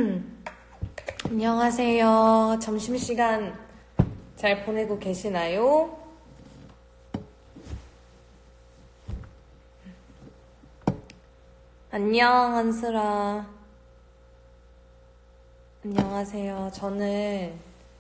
안녕하세요. 점심시간 잘 보내고 계시나요? 안녕, 한슬아. 안녕하세요. 저는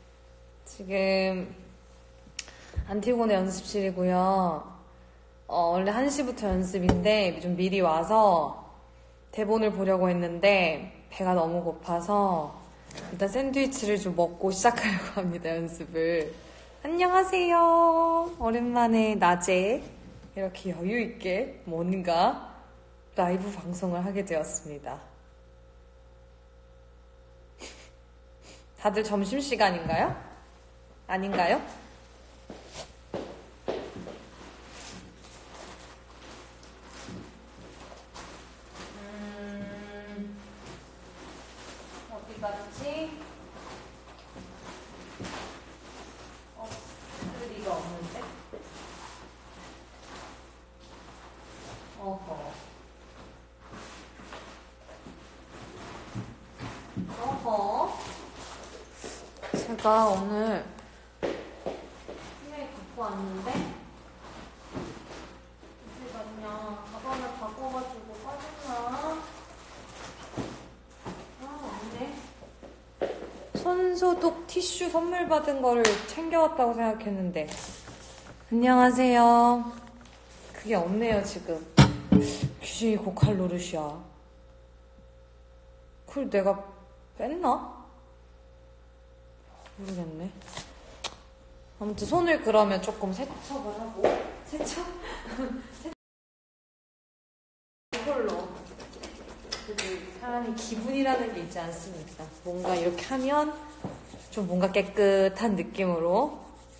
지금 안티고네 연습실이고요. 원래 1시부터 연습인데 좀 미리 와서 대본을 보려고 했는데 배가 너무 고파서 일단 샌드위치를 좀 먹고 시작하려고 합니다, 연습을. 안녕하세요. 오랜만에 낮에 이렇게 여유있게 뭔가 라이브 방송을 하게 되었습니다. 다들 점심시간인가요? 아닌가요? 어디 갔지? 리가 없는데? 어허. 제가 오늘 분명히 갖고 왔는데 제가 그냥 가방을 바꿔가지고 빠졌나? 없네. 손소독 티슈 선물 받은 거를 챙겨왔다고 생각했는데 안녕하세요. 그게 없네요, 지금. 귀신이 고칼 노릇이야. 그걸 내가 뺐나? 모르겠네. 아무튼 손을 그러면 조금 세척을 하고 세척? 이걸로 사람이 기분이라는 게 있지 않습니까? 뭔가 이렇게 하면 좀 뭔가 깨끗한 느낌으로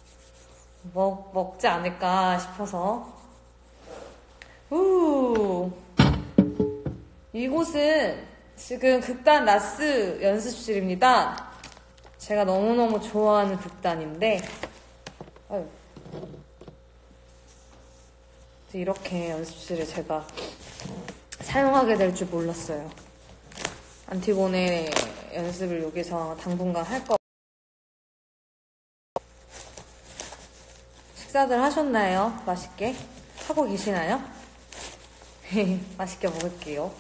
먹지 않을까 싶어서. 이곳은 지금 극단 나스 연습실입니다. 제가 너무너무 좋아하는 극단인데 이렇게 연습실을 제가 사용하게 될 줄 몰랐어요. 안티고네 연습을 여기서 당분간 할 거. 식사들 하셨나요? 맛있게? 하고 계시나요? 맛있게 먹을게요.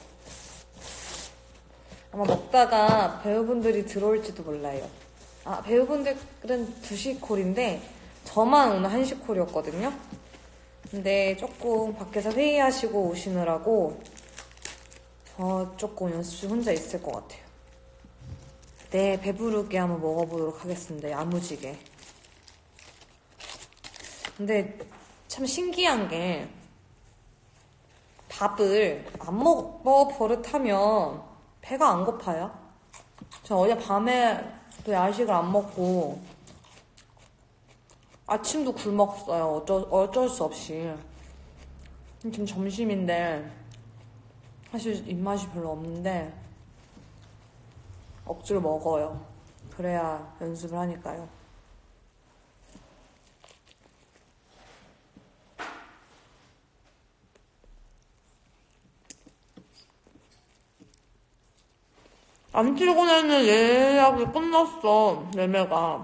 아마 먹다가 배우분들이 들어올지도 몰라요. 배우분들은 2시 콜인데 저만 오늘 1시 콜이었거든요. 근데 조금 밖에서 회의하시고 오시느라고 저 조금 연습실 혼자 있을 것 같아요. 네, 배부르게 한번 먹어보도록 하겠습니다. 야무지게. 근데 참 신기한 게 밥을 안 먹어 버릇하면 배가 안 고파요. 저 어제 밤에 또 야식을 안 먹고 아침도 굶었어요. 어쩔 수 없이. 지금 점심인데 사실 입맛이 별로 없는데 억지로 먹어요. 그래야 연습을 하니까요. 안티고네는 예약이 끝났어. 매매가.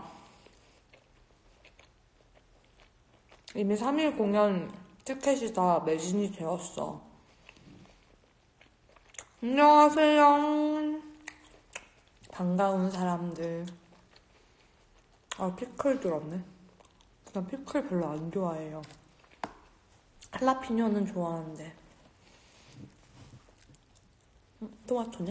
이미 3일 공연 티켓이 다 매진이 되었어. 안녕하세요. 반가운 사람들. 피클 들었네. 난 피클 별로 안 좋아해요. 할라피뇨는 좋아하는데. 토마토네.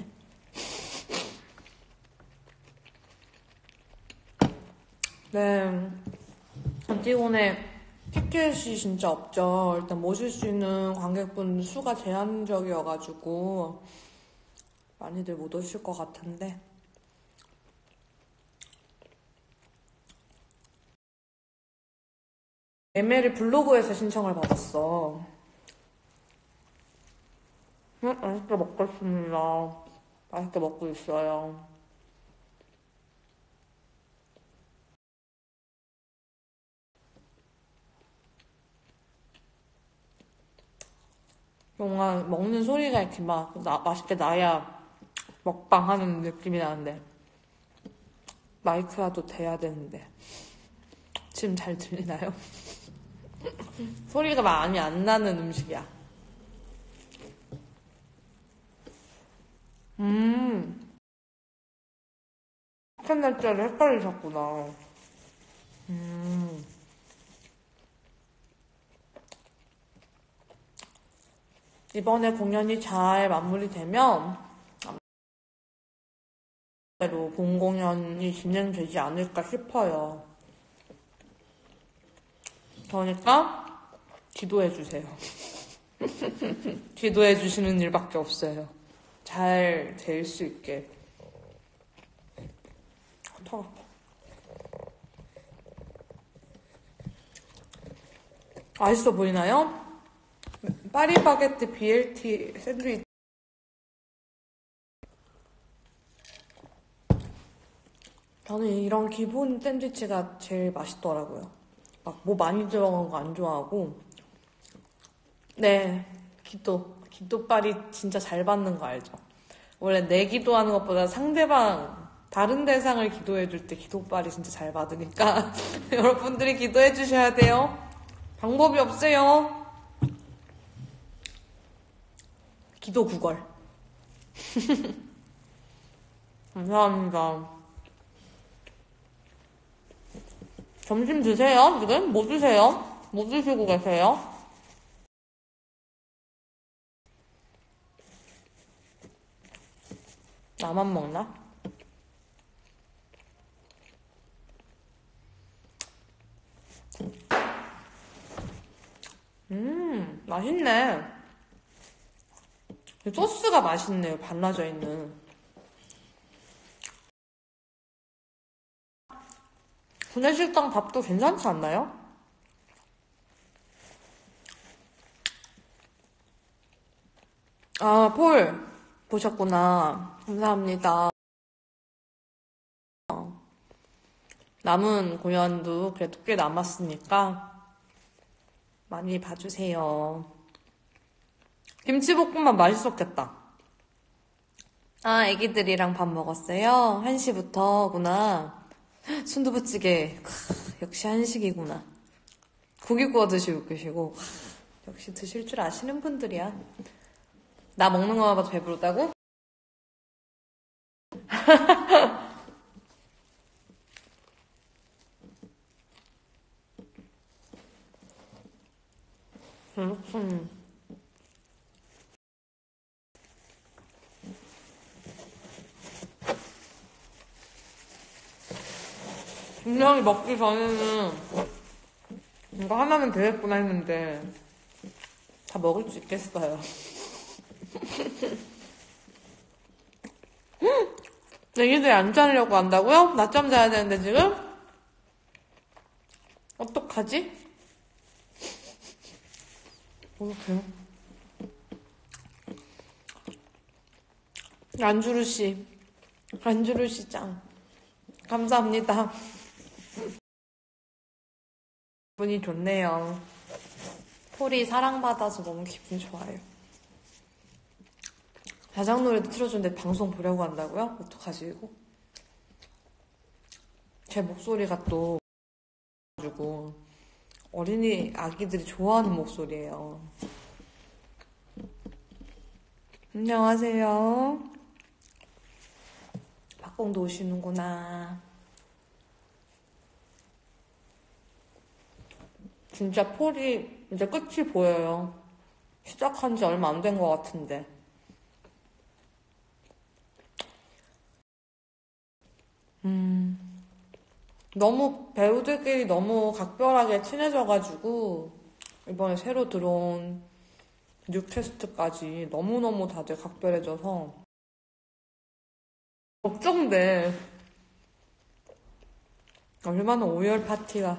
네. 안티고네 티켓이 진짜 없죠. 일단 모실 수 있는 관객분 수가 제한적이어가지고 많이들 못 오실 것 같은데 예매를 블로그에서 신청을 받았어. 맛있게 먹겠습니다. 맛있게 먹고 있어요. 뭔가 먹는 소리가 이렇게 막 맛있게 나야 먹방 하는 느낌이 나는데 마이크라도 돼야 되는데 지금 잘 들리나요? 소리가 많이 안 나는 음식이야. 한 날짜를 헷갈리셨구나. 이번에 공연이 잘 마무리되면 대로 본 공연이 진행되지 않을까 싶어요. 그러니까 기도해주세요. 기도해주시는 일밖에 없어요. 잘 될 수 있게. 더워. 맛있어 보이나요? 파리바게뜨 BLT 샌드위치. 저는 이런 기본 샌드위치가 제일 맛있더라고요. 막 뭐 많이 들어간 거 안 좋아하고. 네, 기도빨이 진짜 잘 받는 거 알죠? 원래 내 기도하는 것보다 상대방 다른 대상을 기도해줄 때 기도빨이 진짜 잘 받으니까 여러분들이 기도해 주셔야 돼요. 방법이 없어요. 기도 구걸. 감사합니다. 점심 드세요? 지금? 뭐 드세요? 뭐 드시고 계세요? 나만 먹나? 맛있네. 소스가 맛있네요. 발라져 있는. 구내식당 밥도 괜찮지 않나요? 아, 폴 보셨구나. 감사합니다. 남은 공연도 그래도 꽤 남았으니까 많이 봐주세요. 김치볶음밥 맛있었겠다. 아, 애기들이랑 밥 먹었어요? 1시부터구나. 순두부찌개. 역시 한식이구나. 고기 구워 드시고 계시고. 역시 드실 줄 아시는 분들이야. 나 먹는 거만 봐도 배부르다고? 분명히 먹기 전에는 이거 하나면 되겠구나 했는데 다 먹을 수 있겠어요. 애기들이 안 자려고 한다고요? 낮잠 자야 되는데 지금? 어떡하지? 어떡해요? 안주루씨 짱 감사합니다. 기분이 좋네요. 폴이 사랑받아서 너무 기분 좋아요. 자장노래도 틀어주는데 방송 보려고 한다고요? 어떡하지 이거? 제 목소리가 또 가지고 어린이 아기들이 좋아하는 목소리예요. 안녕하세요. 박공도 오시는구나. 진짜 폴이 이제 끝이 보여요. 시작한 지 얼마 안 된 것 같은데. 너무 배우들끼리 너무 각별하게 친해져가지고 이번에 새로 들어온 뉴캐스트까지 너무너무 다들 각별해져서 걱정돼. 얼마나 오열 파티가.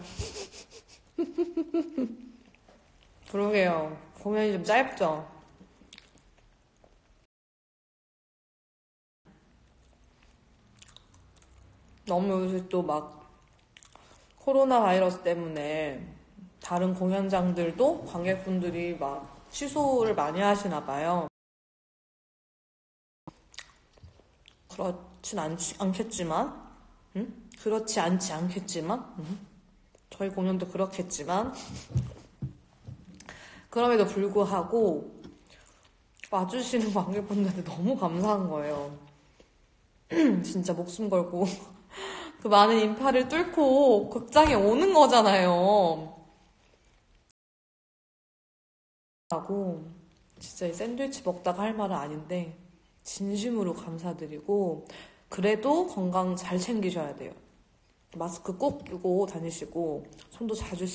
그러게요. 공연이 좀 짧죠? 너무 요새 또 막 코로나 바이러스 때문에 다른 공연장들도 관객분들이 막 취소를 많이 하시나 봐요. 그렇진 않겠지만, 그렇지 않지 않겠지만, 저희 공연도 그렇겠지만, 그럼에도 불구하고 와주시는 관객분들한테 너무 감사한 거예요. 진짜 목숨 걸고 그 많은 인파를 뚫고 극장에 오는 거잖아요. 하고 진짜 이 샌드위치 먹다가 할 말은 아닌데 진심으로 감사드리고, 그래도 건강 잘 챙기셔야 돼요. 마스크 꼭 끼고 다니시고 손도 자주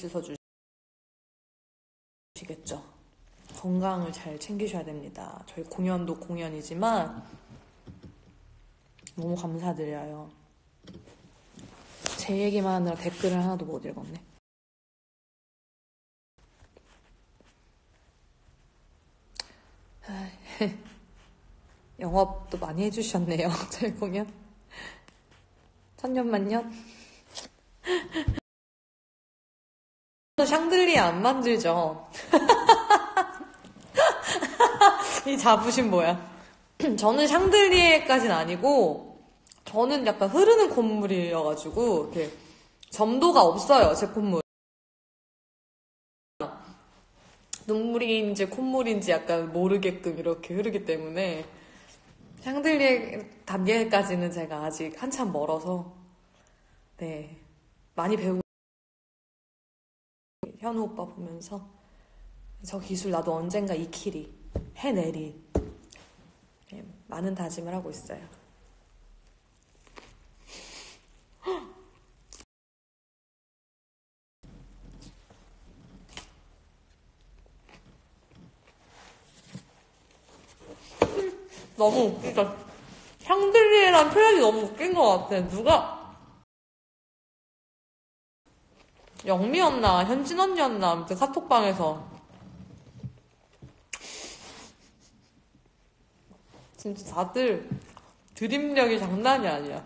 씻어주시겠죠. 건강을 잘 챙기셔야 됩니다. 저희 공연도 공연이지만 너무 감사드려요. 제 얘기만 하느라 댓글을 하나도 못 읽었네. 영업도 많이 해주셨네요. 저희 공연. 천년만년. 샹들리에 안 만들죠. 이 자부심 뭐야. 저는 샹들리에까지는 아니고, 저는 약간 흐르는 콧물이어가지고 이렇게 점도가 없어요. 제 콧물. 눈물인지 콧물인지 약간 모르게끔 이렇게 흐르기 때문에 샹들리에 단계까지는 제가 아직 한참 멀어서, 네, 많이 배우고, 현우 오빠 보면서 저 기술 나도 언젠가 익히리, 해내리, 네, 많은 다짐을 하고 있어요. 너무 웃기다. 샹들리에란 표현이 너무 웃긴 것 같아. 누가 영미였나 현진 언니였나 아무튼 카톡방에서 진짜 다들 드립력이 장난이 아니야.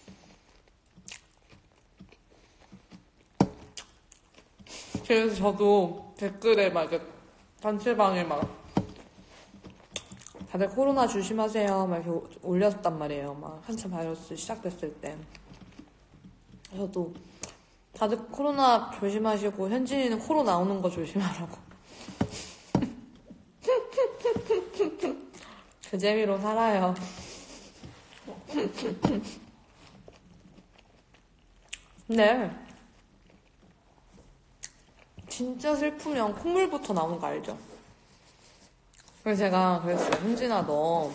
그래서 저도 댓글에 막 이렇게 단체방에 막 다들 코로나 조심하세요 막 이렇게 올렸단 말이에요. 막 한참 바이러스 시작됐을 때. 저도 다들 코로나 조심하시고 현진이는 코로 나오는 거 조심하라고. 그 재미로 살아요. 근데 진짜 슬프면 콧물부터 나오는 거 알죠? 그래서 제가 그랬어요. 현진아, 너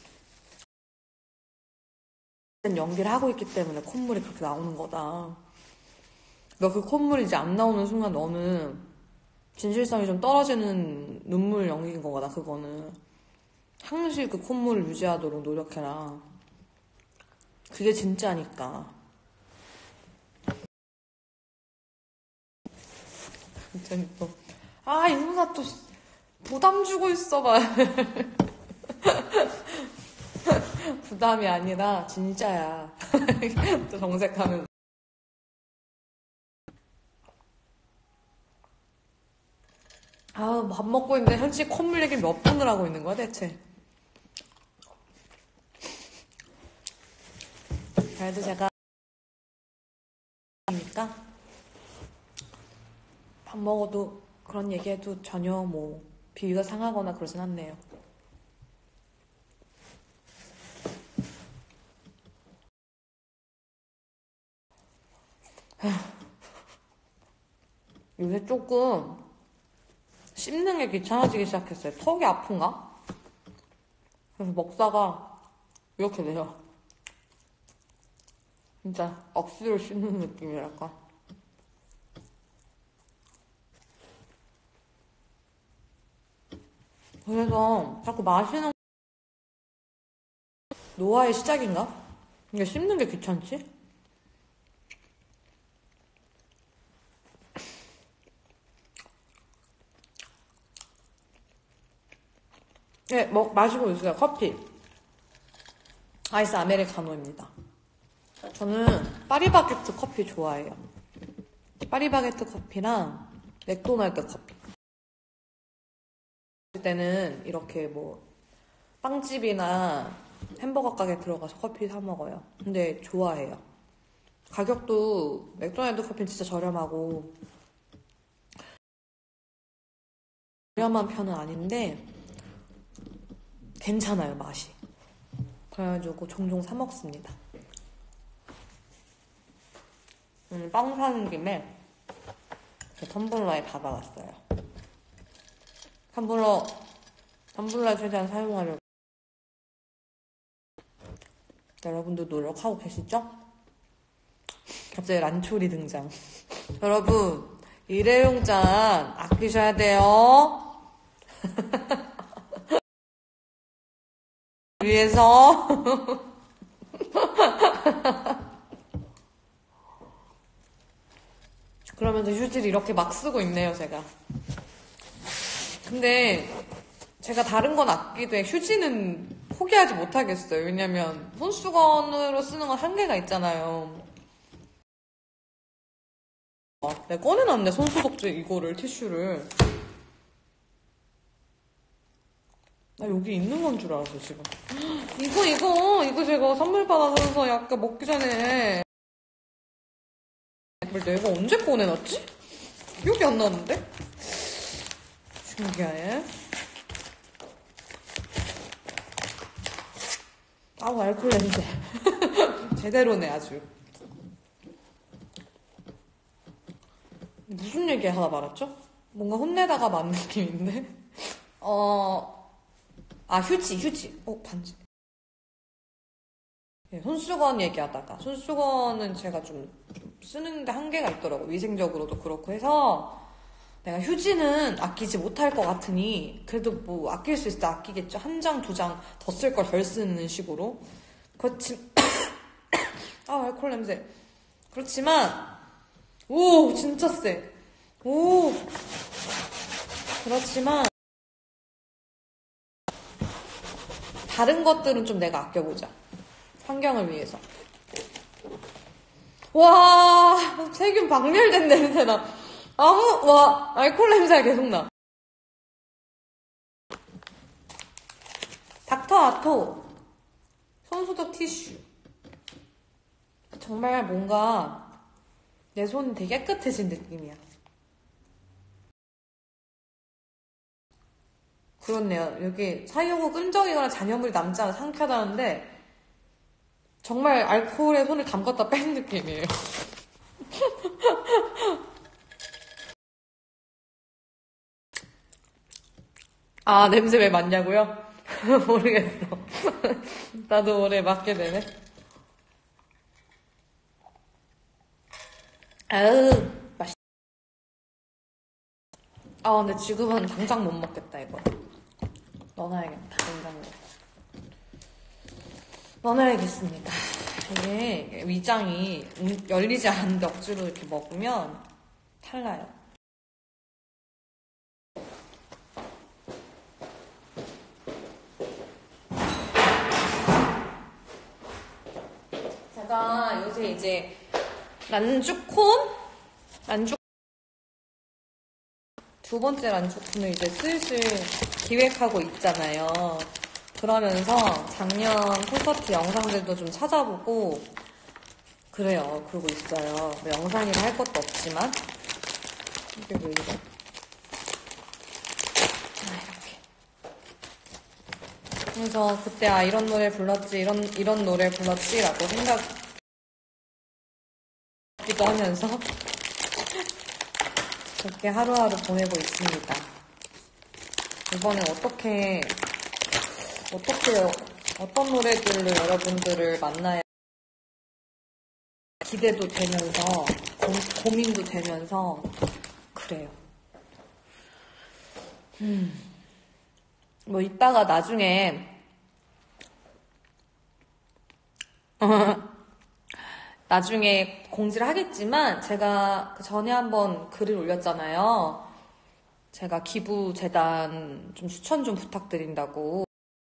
연기를 하고 있기 때문에 콧물이 그렇게 나오는 거다. 너 그 콧물이 이제 안 나오는 순간 너는 진실성이 좀 떨어지는 눈물 연기인 거다. 그거는 항시 그 콧물을 유지하도록 노력해라. 그게 진짜니까. 진짜 또 이 누나 또 부담 주고 있어 봐. 부담이 아니라 진짜야. 또 정색하면. 밥 먹고 있는데 현지 콧물 얘기 몇 번을 하고 있는 거야 대체. 그래도 제가 하니까 밥 먹어도 그런 얘기해도 전혀 뭐 비위가 상하거나 그러진 않네요. 요새 조금 씹는 게 귀찮아지기 시작했어요. 턱이 아픈가? 그래서 먹다가 이렇게 돼요. 진짜 억지로 씹는 느낌이랄까. 그래서 자꾸 마시는 노화의 시작인가? 이게 씹는 게 귀찮지? 네, 마시고 있어요. 커피. 아이스 아메리카노입니다. 저는 파리바게트 커피 좋아해요. 파리바게트 커피랑 맥도날드 커피. 그때는 이렇게 뭐 빵집이나 햄버거 가게 들어가서 커피 사 먹어요. 근데 좋아해요. 가격도 맥도날드 커피는 진짜 저렴하고 저렴한 편은 아닌데 괜찮아요, 맛이. 그래가지고 종종 사 먹습니다. 빵 사는 김에 제 텀블러에 받아왔어요. 텀블러 최대한 사용하려고. 여러분도 노력하고 계시죠? 갑자기 란초리 등장. 여러분, 일회용 잔 아끼셔야 돼요. 위해서. 그러면서 휴지를 이렇게 막 쓰고 있네요, 제가. 근데 제가 다른 건 아끼되 휴지는 포기하지 못하겠어요. 왜냐면 손수건으로 쓰는 건 한계가 있잖아요. 내가 꺼내놨네, 손소독제 이거를, 티슈를. 나 여기 있는 건 줄 알았어, 지금. 이거 제가 선물 받아서 약간 먹기 전에. 내가 언제 꺼내놨지? 기억이 안 나는데? 신기하네. 아우, 알콜 냄새. 제대로네, 아주. 무슨 얘기 하다 말았죠? 뭔가 혼내다가 만 느낌인데? 휴지. 반지. 네, 손수건 얘기하다가. 손수건은 제가 좀 쓰는데 한계가 있더라고요. 위생적으로도 그렇고 해서. 내가 휴지는 아끼지 못할 것 같으니, 그래도 뭐 아낄 수 있을 때 아끼겠죠. 한 장, 두 장 더 쓸 걸 덜 쓰는 식으로. 알콜 냄새. 그렇지만, 오, 진짜 쎄. 오. 그렇지만, 다른 것들은 좀 내가 아껴보자. 환경을 위해서. 와, 세균 박멸된 냄새나. 알콜 냄새가 계속 나. 닥터 아토. 손소독 티슈. 정말 뭔가 내 손이 되게 깨끗해진 느낌이야. 그렇네요. 여기 사용 후 끈적이거나 잔여물이 남지 않아 상쾌하다는데 정말 알코올에 손을 담갔다 뺀 느낌이에요. 냄새 왜 맡냐고요? 모르겠어. 나도 올해 맡게 되네. 맛있. 근데 지금은 당장 못 먹겠다, 이거. 넣어놔야겠다, 냉장고에. 넣어놔야겠습니다. 이게 위장이 열리지 않는데 억지로 이렇게 먹으면 탈나요. 제가 요새 이제 두 번째 란주콘을 이제 슬슬 기획하고 있잖아요. 그러면서 작년 콘서트 영상들도 좀 찾아보고 그래요. 그러고 있어요. 뭐 영상이라 할 것도 없지만 이게 왜 이래? 이렇게. 그래서 그때 이런 노래 불렀지, 이런 노래 불렀지라고 생각기도 하면서 그렇게 하루하루 보내고 있습니다. 이번에 어떤 노래들로 여러분들을 만나야 기대도 되면서 고민도 되면서 그래요. 뭐 이따가 나중에 공지를 하겠지만 제가 그 전에 한번 글을 올렸잖아요. 제가 기부재단 좀 추천 좀 부탁드린다고.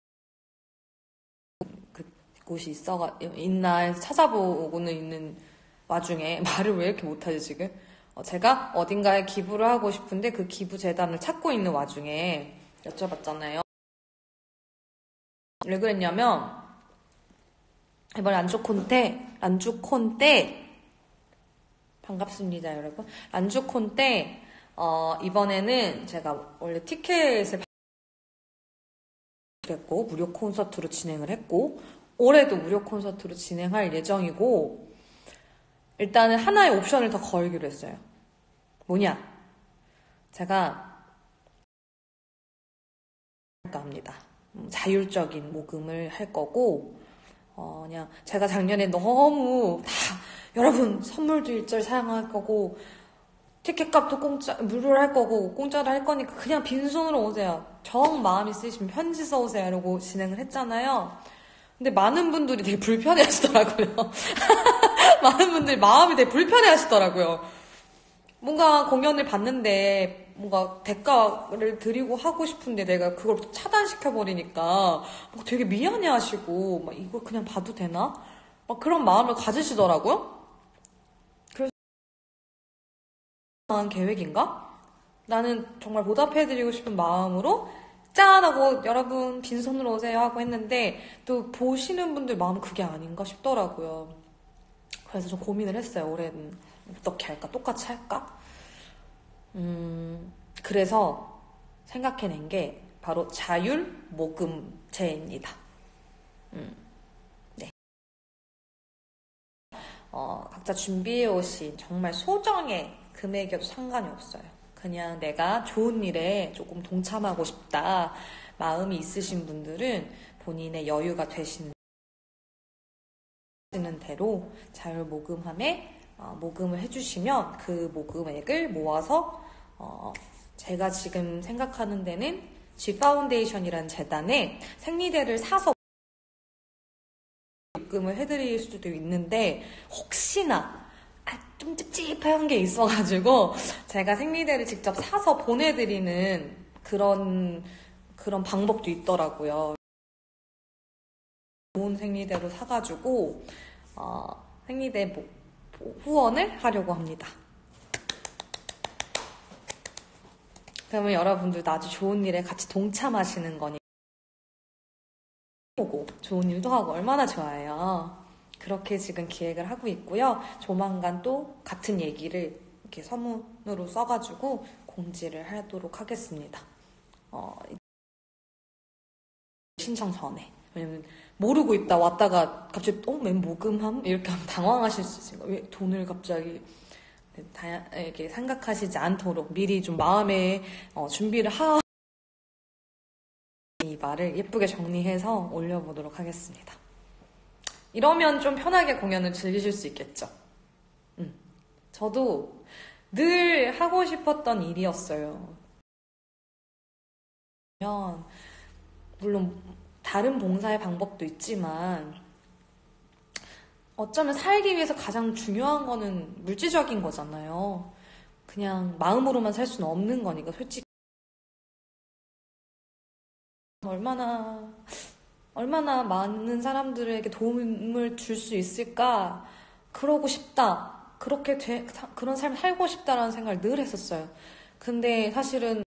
그 곳이 있나 해서 찾아보고는 있는 와중에 말을 왜 이렇게 못하지 지금? 제가 어딘가에 기부를 하고 싶은데 그 기부재단을 찾고 있는 와중에 여쭤봤잖아요. 왜 그랬냐면 이번에 란주콘 때 반갑습니다, 여러분. 란주콘 때 이번에는 제가 원래 티켓을 했고 무료 콘서트로 진행을 했고 올해도 무료 콘서트로 진행할 예정이고 일단은 하나의 옵션을 더 걸기로 했어요. 뭐냐? 제가 합니다. 자율적인 모금을 할 거고 그냥 제가 작년에 너무 다 여러분 선물도 일절 사용할 거고 티켓값도 무료로 할 거고 공짜로 할 거니까 그냥 빈손으로 오세요. 정 마음 있으시면 편지 써오세요 이러고 진행을 했잖아요. 근데 많은 분들이 되게 불편해 하시더라고요. 많은 분들이 마음이 되게 불편해 하시더라고요. 뭔가 공연을 봤는데 뭔가 대가를 드리고 하고 싶은데 내가 그걸 차단시켜버리니까 되게 미안해 하시고 막 이걸 그냥 봐도 되나? 막 그런 마음을 가지시더라고요. 그래서 계획인가? 나는 정말 보답해드리고 싶은 마음으로 짠! 하고 여러분 빈손으로 오세요 하고 했는데 또 보시는 분들 마음은 그게 아닌가 싶더라고요. 그래서 좀 고민을 했어요. 올해는 어떻게 할까? 똑같이 할까? 그래서 생각해낸 게 바로 자율 모금제입니다. 네. 각자 준비해 오신 정말 소정의 금액이어도 상관이 없어요. 그냥 내가 좋은 일에 조금 동참하고 싶다 마음이 있으신 분들은 본인의 여유가 되시는 대로 자율 모금함에 모금을 해주시면 그 모금액을 모아서 제가 지금 생각하는 데는 G 파운데이션이라는 재단에 생리대를 사서 입금을 해드릴 수도 있는데 혹시나 좀 찝찝한 게 있어가지고 제가 생리대를 직접 사서 보내드리는 그런 방법도 있더라고요. 좋은 생리대로 사가지고 생리대 후원을 하려고 합니다. 그러면 여러분들도 아주 좋은 일에 같이 동참하시는 거니까 보고 좋은 일도 하고 얼마나 좋아요. 그렇게 지금 기획을 하고 있고요. 조만간 또 같은 얘기를 이렇게 서문으로 써가지고 공지를 하도록 하겠습니다. 신청 전에. 왜냐면 모르고 있다 왔다가 갑자기 웬 모금함? 이렇게 하면 당황하실 수 있으니까 왜 돈을 갑자기 이렇게 생각하시지 않도록 미리 좀 마음에 준비를 이 말을 예쁘게 정리해서 올려보도록 하겠습니다. 이러면 좀 편하게 공연을 즐기실 수 있겠죠. 저도 늘 하고 싶었던 일이었어요. 물론 다른 봉사의 방법도 있지만 어쩌면 살기 위해서 가장 중요한 거는 물질적인 거잖아요. 그냥 마음으로만 살 수는 없는 거니까 솔직히 얼마나 많은 사람들에게 도움을 줄 수 있을까? 그러고 싶다. 그런 삶을 살고 싶다라는 생각을 늘 했었어요. 근데 사실은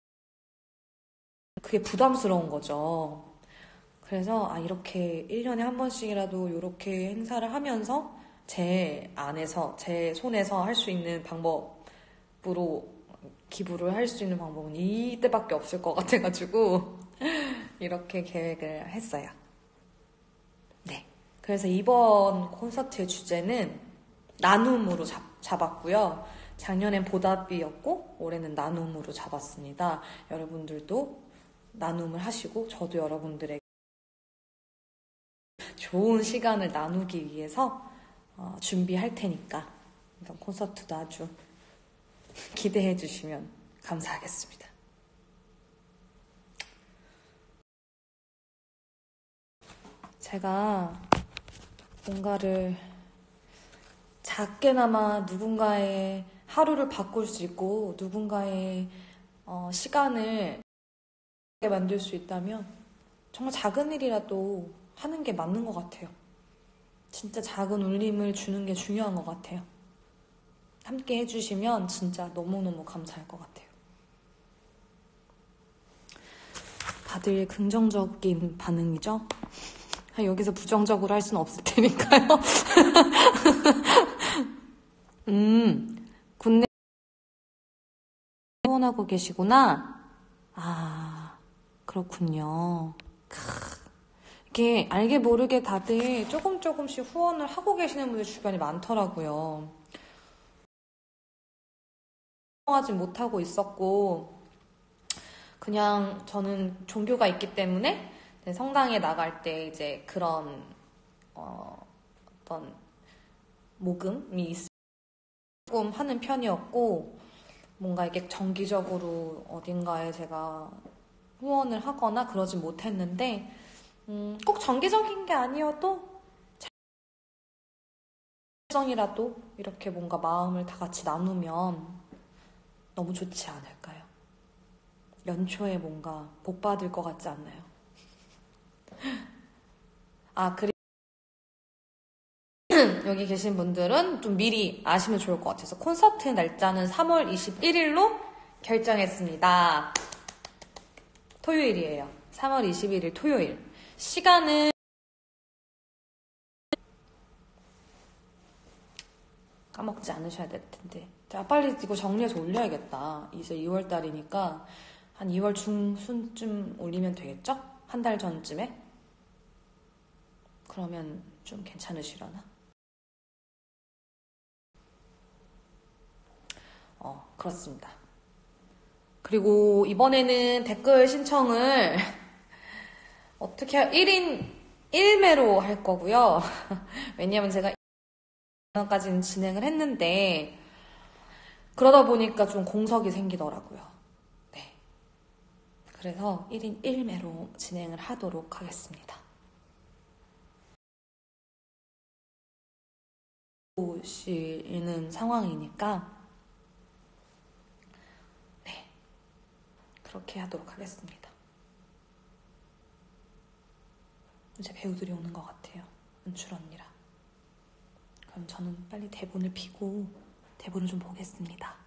그게 부담스러운 거죠. 그래서 이렇게 1년에 한 번씩이라도 이렇게 행사를 하면서 제 안에서, 제 손에서 할 수 있는 방법으로 기부를 할 수 있는 방법은 이때밖에 없을 것 같아가지고 이렇게 계획을 했어요. 네. 그래서 이번 콘서트의 주제는 나눔으로 잡았고요. 작년엔 보답이었고 올해는 나눔으로 잡았습니다. 여러분들도 나눔을 하시고 저도 여러분들에게 좋은 시간을 나누기 위해서 준비할 테니까 이번 콘서트도 아주 기대해 주시면 감사하겠습니다. 제가 뭔가를 작게나마 누군가의 하루를 바꿀 수 있고 누군가의 시간을 만들 수 있다면 정말 작은 일이라도 하는 게 맞는 것 같아요. 진짜 작은 울림을 주는 게 중요한 것 같아요. 함께 해주시면 진짜 너무너무 감사할 것 같아요. 다들 긍정적인 반응이죠? 여기서 부정적으로 할 수는 없을 테니까요. 군내 후원하고 계시구나. 아, 그렇군요. 이게 알게 모르게 다들 조금씩 후원을 하고 계시는 분들 주변에 많더라고요. 하지 못하고 있었고, 그냥 저는 종교가 있기 때문에 성당에 나갈 때 이제 그런 어떤 모금이 있을 조금 하는 편이었고, 뭔가 이게 정기적으로 어딘가에 제가 후원을 하거나 그러진 못했는데, 꼭 정기적인 게 아니어도 정이라도 이렇게 뭔가 마음을 다 같이 나누면 너무 좋지 않을까요? 연초에 뭔가 복 받을 것 같지 않나요? 아, 그리고 여기 계신 분들은 좀 미리 아시면 좋을 것 같아서 콘서트 날짜는 3월 21일로 결정했습니다. 토요일이에요. 3월 21일 토요일. 시간은 까먹지 않으셔야 될 텐데. 자, 빨리 이거 정리해서 올려야겠다. 이제 2월 달이니까 한 2월 중순쯤 올리면 되겠죠? 한 달 전쯤에? 그러면 좀 괜찮으시려나? 그렇습니다. 그리고 이번에는 댓글 신청을 어떻게 1인 1매로 할 거고요. 왜냐면 제가 2까지는 진행을 했는데 그러다 보니까 좀 공석이 생기더라고요. 네. 그래서 1인 1매로 진행을 하도록 하겠습니다. 보시는 상황이니까 네. 그렇게 하도록 하겠습니다. 이제 배우들이 오는 것 같아요. 은출 언니랑. 그럼 저는 빨리 대본을 피고 대본을 좀 보겠습니다.